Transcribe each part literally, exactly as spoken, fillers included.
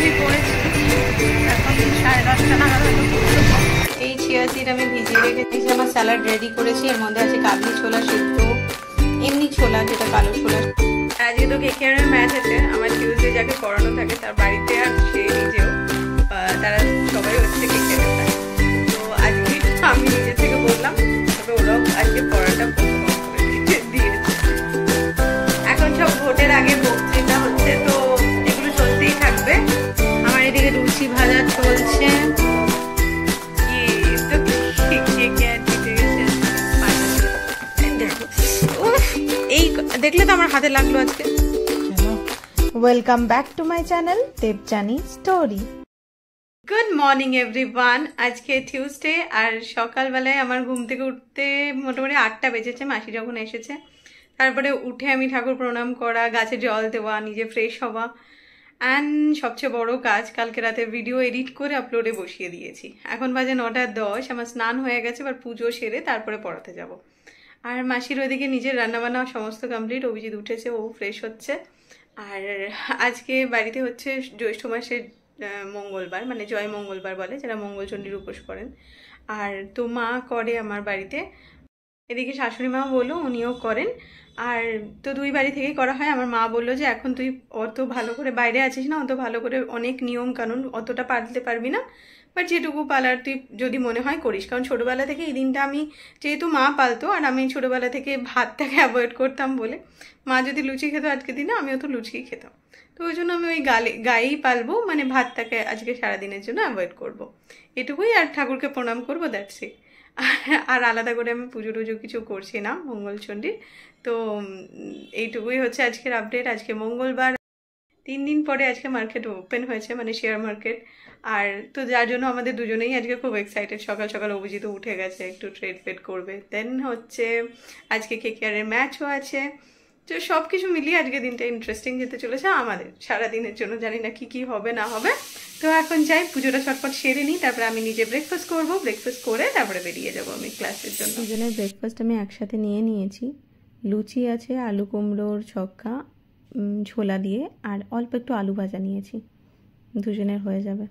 আমি পড়েছি, এখন সাড়ে দশটা নাগাদ হয়তো পড়বো। এই চিয়া সিড আমি ভিজিয়ে রেখেছি। আমার স্যালাড রেডি করেছি, এর মধ্যে আছে কাবলি ছোলা সেদ্ধ, এমনি ছোলা যেটা কালো ছোলা। আজকে তো কেকেআরের ম্যাচ আছে, আমার টিউসডে যাকে পড়ানো থাকে তার বাড়িতে আর সে নিজেও, তারা সবাই হচ্ছে কেকেআরের ফ্যান। তো আজকে আমি নিজে থেকে বললাম, তবে ওরাও আজকে পড়াটা এখন সব ভোটের আগে বক্তৃতা হচ্ছে, তো এগুলো চলতেই থাকবে। আমার এদিকে লুচি ভাজা চলছে। এই দেখলে তো আমার হাতে লাগলো আজকে। Welcome back to my channel Debjani story. Good morning everyone. আজকে টিউসডে আর সকালবেলায় আমার ঘুম থেকে উঠতে মোটামুটি আটটা বেজেছে, মাসি যখন এসেছে। তারপরে উঠে আমি ঠাকুর প্রণাম করা, গাছে জল দেওয়া, নিজে ফ্রেশ হওয়া, অ্যান্ড সবচেয়ে বড় কাজ কালকে রাতে ভিডিও এডিট করে আপলোডে বসিয়ে দিয়েছি। এখন বাজে নটা দশ, আমার স্নান হয়ে গেছে, এবার পুজো সেরে তারপরে পড়াতে যাব। আর মাসির ওইদিকে নিজের রান্নাবান্না সমস্ত কমপ্লিট, অভিজিৎ উঠেছে, ও ফ্রেশ হচ্ছে। আর আজকে বাড়িতে হচ্ছে জ্যৈষ্ঠ মাসের মঙ্গলবার, মানে জয় মঙ্গলবার বলে, যারা মঙ্গলচণ্ডীর উপোস করেন। আর তো মা করে আমার বাড়িতে, এদিকে শাশুড়ি মা বললো উনিও করেন। আর তো দুই বাড়ি থেকেই করা হয়। আমার মা বললো যে এখন তুই অত ভালো করে বাইরে আছিস না, অত ভালো করে অনেক নিয়ম কানুন অতটা পালতে পারবি না, বাট যেটুকু পালার তুই যদি মনে হয় করিস। কারণ ছোটোবেলা থেকে এই দিনটা আমি, যেহেতু মা পালতো আর আমি ছোটোবেলা থেকে ভাতটাকে অ্যাভয়েড করতাম বলে, মা যদি লুচি খেতো আজকে দিনে আমিও তো লুচিই খেতাম, তো ওই জন্য আমি ওই গালে গায়েই পালবো, মানে ভাতটাকে আজকে সারাদিনের জন্য অ্যাভয়েড করবো, এটুকুই। আর ঠাকুরকে প্রণাম করবো, দ্যাটস ইট। আর আলাদা করে আমি পুজো টুজো কিছু করছি না মঙ্গলচণ্ডীর। তো এইটুকুই হচ্ছে আজকের আপডেট। আজকে মঙ্গলবার, তিন দিন পরে আজকে মার্কেট ওপেন হয়েছে, মানে শেয়ার মার্কেট। আর তো যার জন্য আমাদের দুজনেই আজকে খুব এক্সাইটেড। সকাল সকাল অভিজিৎ উঠে গেছে, একটু ট্রেড ফেড করবে। দেন হচ্ছে আজকে কেকেআরের ম্যাচও আছে। তো সব কিছু মিলিয়ে আজকে দিনটা ইন্টারেস্টিং যেতে চলেছে আমাদের সারাদিনের জন্য। জানি না কি কি হবে না হবে। তো এখন যাই, পুজোটা চটপট সেরে নিই, তারপরে আমি নিজে ব্রেকফাস্ট করবো। ব্রেকফাস্ট করে তারপরে বেরিয়ে যাবো আমি ক্লাসের জন্য। দুজনের ব্রেকফাস্ট আমি একসাথে নিয়ে নিয়েছি। লুচি আছে, আলু কুমড়োর ছক্কা ছোলা দিয়ে, আর অল্প একটু আলু ভাজা নিয়েছি, দুজনের হয়ে যাবে।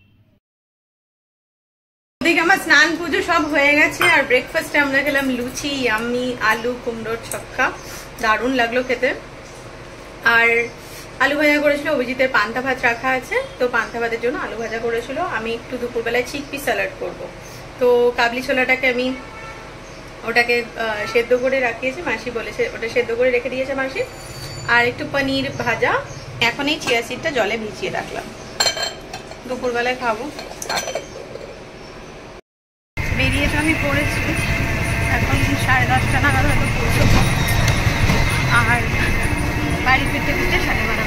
ওদিকে আমার স্নান পুজো সব হয়ে গেছে, আর ব্রেকফাস্টে আমরা খেলাম লুচি, আমি আলু কুমড়োর ছক্কা, দারুণ লাগলো খেতে। আর আলু ভাজা করেছিল, অভিজিতের পান্তা ভাত রাখা আছে, তো পান্তা ভাতের জন্য আলু ভাজা করেছিল। আমি একটু দুপুরবেলায় চিকপি স্যালাড করব। তো কাবলি ছোলাটাকে আমি ওটাকে সেদ্ধ করে রাখিয়েছি, মাসি বলেছে ওটা সেদ্ধ করে রেখে দিয়েছে মাসি। আর একটু পনির ভাজা। এখন এই চিয়া সিডটা জলে ভিজিয়ে রাখলাম, দুপুরবেলায় খাবো। বেরিয়ে তো আমি পড়েছি, এখন সাড়ে দশটা নাগাদ হয়তো পৌঁছবো। আর বাড়ি ফিরতে ফিরতে সাড়ে বারো।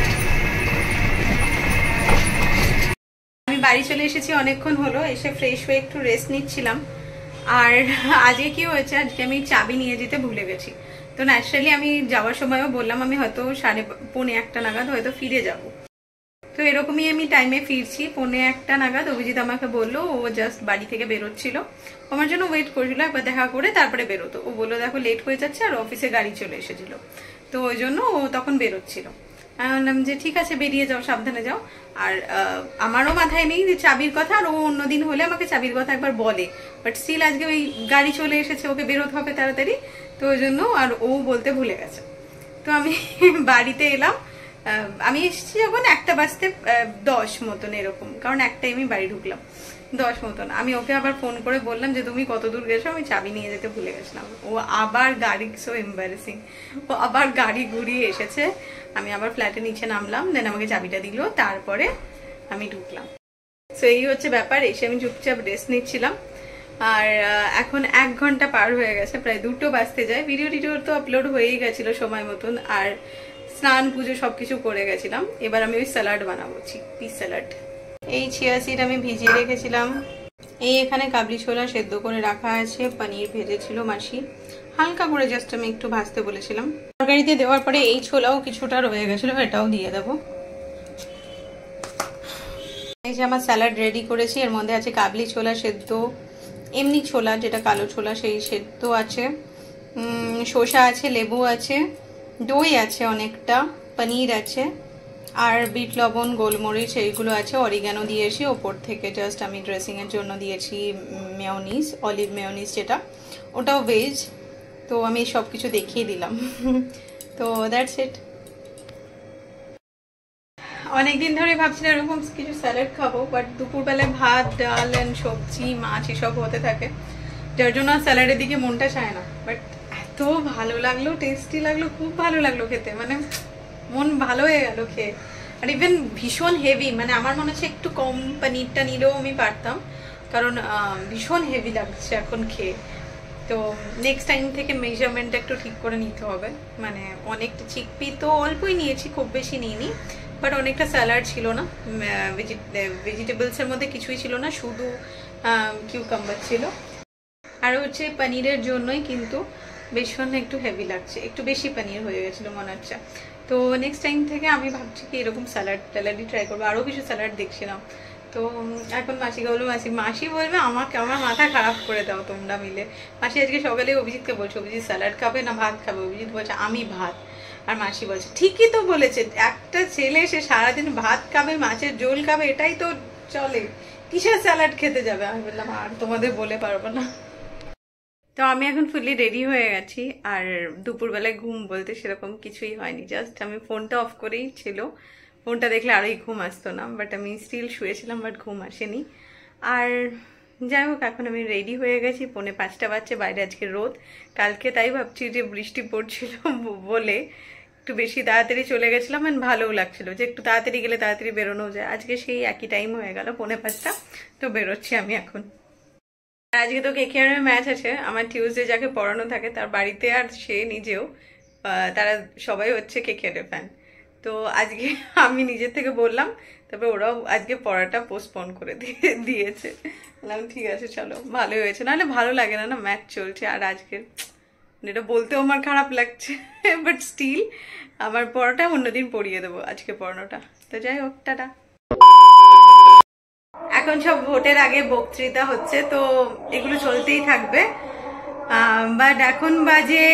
আমি বাড়ি চলে এসেছি অনেকক্ষণ হলো, এসে ফ্রেশ হয়ে একটু রেস্ট নিচ্ছিলাম। আর আজকে কি হয়েছে, আজকে আমি চাবি নিয়ে যেতে ভুলে গেছি। তো ন্যাচারালি আমি যাওয়ার সময়ও বললাম আমি হয়তো সাড়ে পৌনে একটা নাগাদ হয়তো ফিরে যাব। তো এরকমই আমি টাইমে ফিরছি, পৌনে একটা নাগাদ। অভিজিৎ আমাকে বললো, ও জাস্ট বাড়ি থেকে বেরোচ্ছিল, আমার জন্য ওয়েট করছিল, একবার দেখা করে তারপরে বেরোতো। ও বললো দেখো লেট হয়ে যাচ্ছে, আর অফিসে গাড়ি চলে এসেছিল, তো ওই জন্য ও তখন বেরোচ্ছিল। আমি বললাম যে ঠিক আছে বেরিয়ে যাও, সাবধানে যাও। আর আমারও মাথায় নেই যে চাবির কথা, আর ও অন্যদিন হলে আমাকে চাবির কথা একবার বলে, বাট স্টিল আজকে ওই গাড়ি চলে এসেছে, ওকে বেরোতে হবে তাড়াতাড়ি, তো ওই জন্য আর ও বলতে ভুলে গেছে। তো আমি বাড়িতে এলাম, আমি এসেছি যখন একটা বাজতে দশ মতন এরকম, কারণ একটাই আমি বাড়ি ঢুকলাম দশ মতন। আমি ওকে আবার ফোন করে বললাম যে তুমি কত দূর গেছো, আমি চাবি নিয়ে যেতে ভুলে গেছিলাম। ও আবার গাড়ি, সো এম্বারেসিং, ও আবার গাড়ি ঘুরিয়ে এসেছে। আমি আবার ফ্ল্যাটে নিচে নামলাম, দেন আমাকে চাবিটা দিল, তারপরে আমি ঢুকলাম। সো এই হচ্ছে ব্যাপার। এসে আমি চুপচাপ রেস্ট নিচ্ছিলাম। আর এখন এক ঘন্টা পার হয়ে গেছে, প্রায় দুটো বাজতে যায়। ভিডিও টিডিও তো আপলোড হয়েই গেছিল সময় মতন, আর স্নান পুজো সবকিছু করে গেছিলাম। এবার আমি ওই স্যালাড বানাবো, চিকপি স্যালাড। এই চিয়া সিড আমি ভিজিয়ে রেখেছিলাম। এই এখানে কাবলি ছোলা সেদ্ধ করে রাখা আছে, পনির ভেজেছিল মাসি, হালকা করে জাস্ট আমি একটু ভাজতে বলেছিলাম। তরকারিতে দেওয়ার পরে এই ছোলাও কিছুটা রয়ে গেছিল, এটাও দিয়ে দেবো। এই যে আমার স্যালাড রেডি করেছি, এর মধ্যে আছে কাবলি ছোলা সেদ্ধ, এমনি ছোলা যেটা কালো ছোলা সেই সেদ্ধ আছে, শসা আছে, লেবু আছে, দই আছে অনেকটা, পনির আছে, আর বিট লবণ, গোলমরিচ এইগুলো আছে, অরিগানো দিয়েছি ওপর থেকে। জাস্ট আমি ড্রেসিংয়ের জন্য দিয়েছি মেয়োনিজ, অলিভ মেয়োনিজ যেটা, ওটাও ভেজ। তো আমি সব কিছু দেখিয়ে দিলাম। তো দ্যাটস ইট। অনেকদিন ধরে ভাবছিলাম এরকম কিছু স্যালাড খাবো, বাট দুপুরবেলায় ভাত, ডাল অ্যান্ড সবজি, মাছ এসব হতে থাকে, যার জন্য স্যালাডের দিকে মনটা চায় না। বাট এত ভালো লাগলো, টেস্টি লাগলো, খুব ভালো লাগলো খেতে, মানে মন ভালো হয়ে গেল খেয়ে। আর ইভেন ভীষণ হেভি, মানে আমার মনে হচ্ছে একটু কম পনিরটা নিলেও আমি পারতাম, কারণ ভীষণ হেভি লাগছে এখন খেয়ে। তো নেক্সট টাইম থেকে মেজারমেন্টটা একটু ঠিক করে নিতে হবে। মানে অনেকটা চিকপি তো অল্পই নিয়েছি, খুব বেশি নিইনি, বাট অনেকটা স্যালাড ছিল না, ভেজিটেবলসের মধ্যে কিছুই ছিল না, শুধু কিউকাম্বার ছিল। আর হচ্ছে পনিরের জন্যই কিন্তু ভীষণ একটু হেভি লাগছে, একটু বেশি পনির হয়ে গেছিলো মনে হচ্ছে। তো নেক্সট টাইম থেকে আমি ভাবছি কি এরকম স্যালাড ট্যালাডই ট্রাই করবো। আরও কিছু স্যালাড দেখছিলাম, তো এখন মাসিকে বলবো, মাসি মাসি বলবে আমাকে, আমার মাথা খারাপ করে দাও তোমরা মিলে। মাসি আজকে সকালে অভিজিৎকে বলছে, অভিজিৎ স্যালাড খাবে না ভাত খাবে? অভিজিৎ বলছে আমি ভাত। আর মাসি বলছে ঠিকই তো বলেছে, একটা ছেলে সে সারাদিন ভাত খাবে, মাছের ঝোল খাবে, এটাই তো চলে, কিসের স্যালাড খেতে যাবে? আমি বললাম আর তোমাদের বলে পারবো না। তো আমি এখন ফুললি রেডি হয়ে গেছি। আর দুপুরবেলায় ঘুম বলতে সেরকম কিছুই হয়নি, জাস্ট আমি ফোনটা অফ করেই ছিল, ফোনটা দেখলে আরোই ঘুম আসতো না, বাট আমি স্টিল শুয়েছিলাম, বাট ঘুম আসেনি। আর যাই হোক, এখন আমি রেডি হয়ে গেছি, পৌনে পাঁচটা বাজছে, বাইরে আজকে রোদ। কালকে তাই ভাবছি যে বৃষ্টি পড়ছিল বলে একটু বেশি তাড়াতাড়ি চলে গেছিলাম, আর ভালোও লাগছিল যে একটু তাড়াতাড়ি গেলে তাড়াতাড়ি বেরোনো যায়। আজকে সেই একই টাইম হয়ে গেল, পৌনে পাঁচটা, তো বেরোচ্ছি আমি এখন। আজকে তো কেকেআরের ম্যাচ আছে, আমার টিউসডে যাকে পড়ানো থাকে তার বাড়িতে, আর সে নিজেও, তারা সবাই হচ্ছে কেকেআরের ফ্যান। তো আজকে আমি নিজের থেকে বললাম, তবে ওরাও আজকে পড়াটা পোস্টপোন করে দিয়ে দিয়েছে। বললাম ঠিক আছে চলো, ভালোই হয়েছে, নাহলে ভালো লাগে না না, ম্যাচ চলছে। আর আজকে এটা বলতেও আমার খারাপ লাগছে, বাট স্টিল আমার পড়াটা অন্যদিন পড়িয়ে দেবো, আজকে পড়ানোটা। তো যাই হোক, টাটা। এখন সব ভোটের আগে বক্তৃতা হচ্ছে, তো এগুলো চলতেই থাকবে। বাট এখন বাজে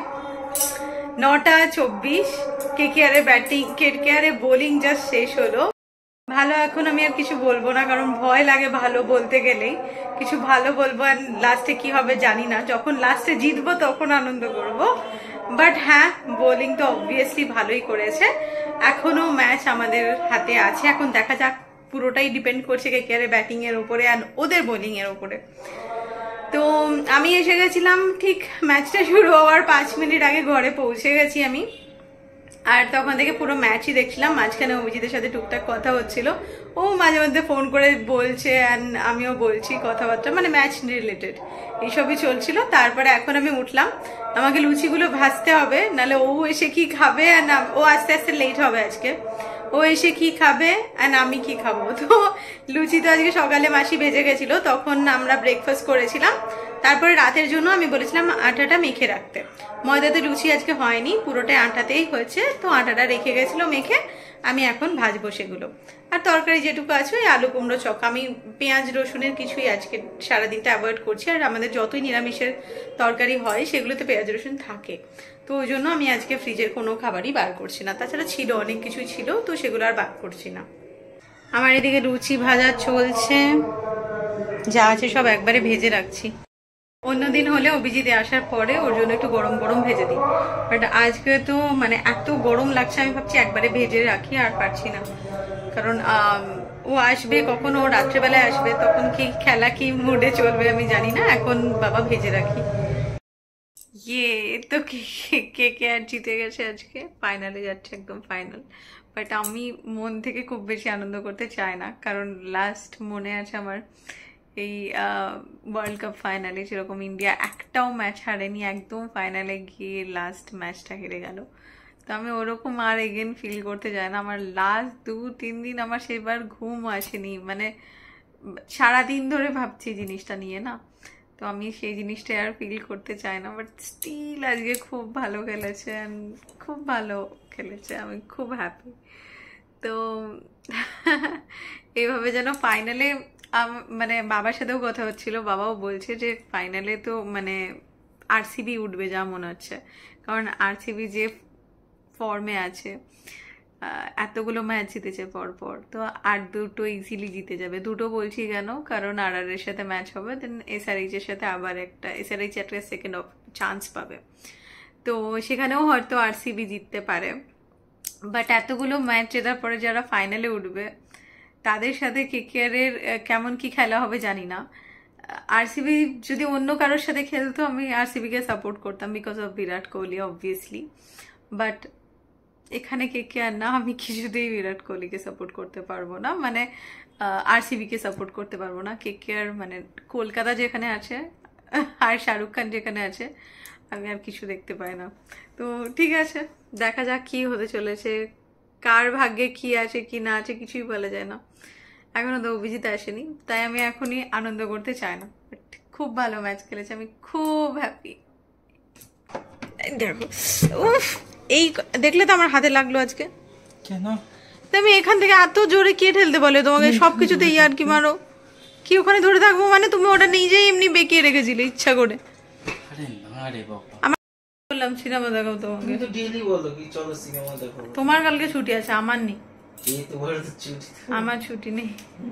নটা চব্বিশ, কেকেআরের ব্যাটিং, কেকেআরের বোলিং জাস্ট শেষ হলো। ভালো, এখন আমি আর কিছু বলবো না, কারণ ভয় লাগে ভালো বলতে গেলেই। কিছু ভালো বলবো আর লাস্টে কি হবে জানি না, যখন লাস্টে জিতবো তখন আনন্দ করব। বাট হ্যাঁ, বোলিং তো অবভিয়াসলি ভালোই করেছে। এখনো ম্যাচ আমাদের হাতে আছে, এখন দেখা যাক, পুরোটাই ডিপেন্ড করছে কেকেআরের ব্যাটিং এর উপরে আর ওদের বোলিং এর উপরে। তো আমি এসে গেছিলাম ঠিক ম্যাচটা শুরু হওয়ার পাঁচ মিনিট আগে, ঘরে পৌঁছে গেছি আমি। আর তখন থেকে পুরো ম্যাচই দেখছিলাম, মাঝখানে অভিজিতের সাথে টুকটাক কথা হচ্ছিল, ও মাঝে মধ্যে ফোন করে বলছে, অ্যান্ড আমিও বলছি কথাবার্তা, মানে ম্যাচ রিলেটেড এইসবই চলছিল। তারপরে এখন আমি উঠলাম, আমাকে লুচিগুলো ভাজতে হবে, নাহলে ও এসে কি খাবে, আর ও আস্তে আস্তে লেট হবে আজকে, ও এসে কি খাবে আর আমি কি খাবো। তো লুচি তো আজকে সকালে মাসি ভেজে গেছিল, তখন আমরা ব্রেকফাস্ট করেছিলাম। তারপরে রাতের জন্য আমি বলেছিলাম আটাটা মেখে রাখতে। ময়দাতে লুচি আজকে হয়নি, পুরোটাই আটাতেই হয়েছে, তো আটাটা রেখে গেছিল মেখে, আমি এখন ভাজবো সেগুলো। আর তরকারি যেটুকু আছে ওই আলু কুমড়ো চক, আমি পেঁয়াজ রসুনের কিছুই আজকে সারাদিনটা অ্যাভয়েড করছি। আর আমাদের যতই নিরামিষের তরকারি হয় সেগুলোতে পেঁয়াজ রসুন থাকে, তো ওই জন্য আমি আজকে ফ্রিজের কোনো খাবারই বার করছি না। তাছাড়া ছিল অনেক কিছুই ছিল, তো সেগুলো আর বার করছি না। আমার এদিকে লুচি ভাজা চলছে, যা আছে সব একবারে ভেজে রাখছি। অন্যদিন হলে অভিজিৎ আসার পরে ওর জন্য একটু গরম গরম ভেজে দিই, বাট আজকে তো মানে এত গরম লাগছে, আমি ভাবছি একবারে ভেজে রাখি, আর পারছি না। কারণ ও আসবে কখন, ও রাত্রেবেলায় আসবে, তখন কি খেলা কি মুডে চলবে আমি জানি না, এখন বাবা ভেজে রাখি। ইয়ে তো কে কে আর জিতে গেছে আজকে, ফাইনালে যাচ্ছে, একদম ফাইনাল। বাট আমি মন থেকে খুব বেশি আনন্দ করতে চাই না, কারণ লাস্ট মনে আছে আমার এই ওয়ার্ল্ড কাপ ফাইনালে যেরকম ইন্ডিয়া একটাও ম্যাচ হারেনি, একদম ফাইনালে গিয়ে লাস্ট ম্যাচটা হেরে গেল। তো আমি ওরকম আর এগেন ফিল করতে চাই না। আমার লাস্ট দু তিন দিন আমার সেবার ঘুম আসেনি, মানে সারাদিন ধরে ভাবছি জিনিসটা নিয়ে না, তো আমি সেই জিনিসটা আর ফিল করতে চাই না। বাট স্টিল আজকে খুব ভালো খেলেছে, অ্যান্ড খুব ভালো খেলেছে, আমি খুব হ্যাপি। তো এইভাবে যেন ফাইনালে, মানে বাবার সাথেও কথা হচ্ছিল, বাবাও বলছে যে ফাইনালে তো মানে আরসিবি উঠবে যা মনে হচ্ছে, কারণ আরসিবি যে ফর্মে আছে, এতগুলো ম্যাচ জিতেছে পরপর, তো আর দুটো ইজিলি জিতে যাবে। দুটো বলছি কেন, কারণ আর আর এর সাথে ম্যাচ হবে, দেন এসআরএইচ এর সাথে আবার একটা এসআরএইচ একটা সেকেন্ড অফ চান্স পাবে, তো সেখানেও হয়তো আরসিবি জিততে পারে। বাট এতগুলো ম্যাচ জেতার পরে যারা ফাইনালে উঠবে তাদের সাথে কেকেআরের কেমন কি খেলা হবে জানি না। আরসিবি যদি অন্য কারোর সাথে খেলতো আমি আরসিবিকে সাপোর্ট করতাম because of Virat Kohli obviously, but এখানে কেকেআর না, আমি কিছুতেই বিরাট কোহলিকে সাপোর্ট করতে পারবো না, মানে আরসিবিকে সাপোর্ট করতে পারবো না। কেকেআর মানে কলকাতা যেখানে আছে আর শাহরুখ খান যেখানে আছে আমি আর কিছু দেখতে পাই না। তো ঠিক আছে, দেখা যাক কি হতে চলেছে, কার ভাগ্যে কি আছে কি না আছে কিছুই বলা যায় না। এখনো তো অভিজিৎ আসেনি, তাই আমি এখনই আনন্দ করতে চাই না। বাট খুব ভালো ম্যাচ খেলেছে, আমি খুব হ্যাপি। দেখো উফ, এই দেখলে তো আমার হাতে লাগলো আজকে। কেন তুমি এখান থেকে এত জোরে কে ঠেলতে বলে তোমাকে? সবকিছুতে ইয়ার কি মারো কি? ওখানে ধরে থাকবো মানে তুমি ওটা নিজেই এমনি বেঁকিয়ে রেখেছিলে ইচ্ছা করে। আরে না রে বাবা, আমি বললাম সিনেমা দেখাও তোমাকে, তুমি তো ডেইলি বলো কি চলো সিনেমা দেখো। তোমার কালকে ছুটি আছে, আমার নেই। এই তোমার তো ছুটি, আমার ছুটি নেই।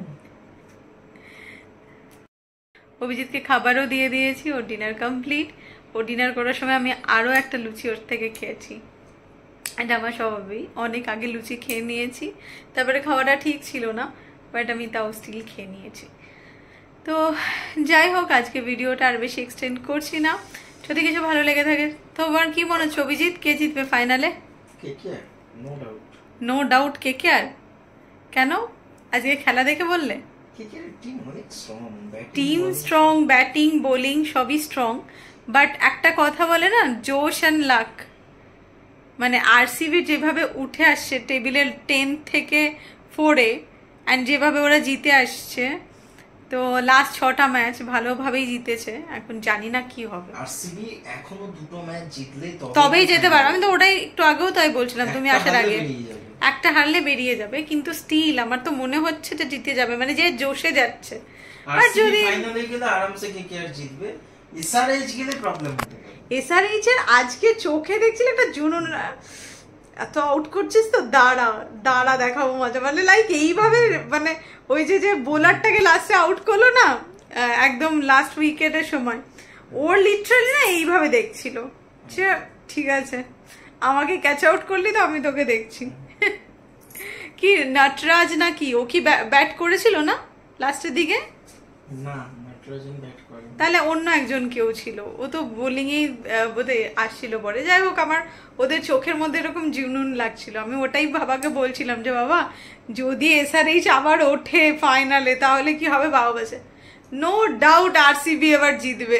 অভিজিৎকে খাবারও দিয়ে দিয়েছি, ওর ডিনার কমপ্লিট। ও ডিনার করার সময় আমি আরও একটা লুচি ওর থেকে খেয়েছি, এটা আমার স্বভাবই, অনেক আগে লুচি খেয়ে নিয়েছি, তারপরে খাওয়াটা ঠিক ছিল না, বাট আমি তাও স্টিল খেয়ে নিয়েছি। তো যাই হোক, আজকে ভিডিওটা আর বেশি এক্সটেন্ড করছি না। যদি কিছু ভালো লেগে থাকে তোমার কি মনে হচ্ছে অভিজিৎ কে জিতবে ফাইনালে? KKR no doubt. No doubt KKR. কেন? আজকে খেলা দেখে বললে? কেকেআর টিম অনেক strong, team strong, batting bowling সবই স্ট্রং, বাট একটা কথা বলে না, জোশ অ্যান্ড লাক। মানে আরসিবি যেভাবে উঠে আসছে টেবিলের টেন থেকে ফোরে, অ্যান্ড যেভাবে ওরা জিতে আসছে, তো লাস্ট ছটা ম্যাচ ভালোভাবেই জিতেছে। এখন জানি না কি হবে। আরসিবি এখনো দুটো ম্যাচ জিতলে তবেই যেতে পারবে। আমি তো ওটাই একটু আগেও তাই বলছিলাম তুমি আসার আগে, একটা হারলে বেরিয়ে যাবে, কিন্তু স্টিল আমার তো মনে হচ্ছে যে জিতে যাবে, মানে যে জোশে যাচ্ছে। আর যদি ফাইনালে গেলে আরামসে কেকেআর জিতবে, এসআরএইচ গেলে প্রবলেম হবে। এসআরএইচ এর আজকে চোখে দেখছিল একটা জুনুন, এত আউট করছিস তো দাঁড়া দাঁড়া দেখাবো মজা, মানে লাইক এইভাবে, মানে ওই যে যে বোলারটাকে লাস্টে আউট করলো না একদম লাস্ট উইকেটের সময়, ওর লিটারালি না এইভাবে দেখছিল যে ঠিক আছে আমাকে ক্যাচ আউট করলি তো আমি তোকে দেখছি। কি নটরাজ না কি, ও কি ব্যাট করেছিল না লাস্টের দিকে? না, নটরাজন ব্যাট করে, তাহলে অন্য একজন কেউ ছিল, ও তো বোলিংয়েই বোধহয় আসছিল পরে। যাই হোক, আমার ওদের চোখের মধ্যে এরকম জুনুন লাগছিল, আমি ওটাই বাবাকে বলছিলাম যে বাবা যদি এসআরএইচ আবার ওঠে ফাইনালে তাহলে কি হবে? বাবা বলছে নো ডাউট আরসিবি এবার জিতবে।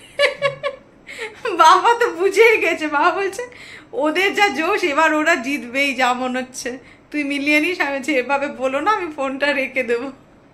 বাবা তো বুঝেই গেছে, বাবা বলছে ওদের যা জোশ এবার ওরা জিতবেই যা মনে হচ্ছে, তুই মিলিয়ে নিস। আমি এভাবে বলো না, আমি ফোনটা রেখে দেবো।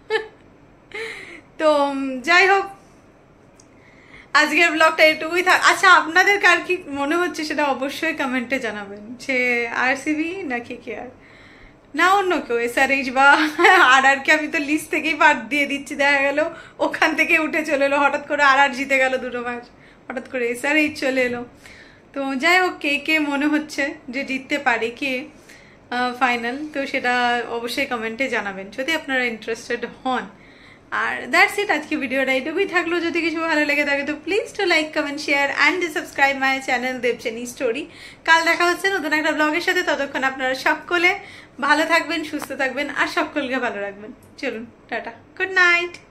তো যাই হোক, আজকের ব্লগটা এটুকুই থাক। আচ্ছা, আপনাদের কার কি মনে হচ্ছে সেটা অবশ্যই কমেন্টে জানাবেন, যে আরসিবি না কেকেআর না অন্য কেউ, এসআরএইচ বা আর আর কে। আমি তো লিস্ট থেকেই বাদ দিয়ে দিচ্ছি, দেখা গেল ওখান থেকে উঠে চলে এলো হঠাৎ করে, আর আর জিতে গেল দুটো ম্যাচ, হঠাৎ করে এসআরএইচ চলে এলো। তো যাই হোক, কে কে মনে হচ্ছে যে জিততে পারে কে ফাইনাল, তো সেটা অবশ্যই কমেন্টে জানাবেন যদি আপনারা ইন্টারেস্টেড হন। আর দ্যাটস ইট, আজকে ভিডিওটা এইটুকুই থাকলো। যদি কিছু ভালো লেগে থাকে তো please to like, comment, share and subscribe my channel দেবচেনি স্টোরি। কাল দেখা হচ্ছে নতুন একটা ব্লগের সাথে, ততক্ষণ আপনারা সকলে ভালো থাকবেন, সুস্থ থাকবেন আর সকলকে ভালো রাখবেন। চলুন টাটা, গুড নাইট।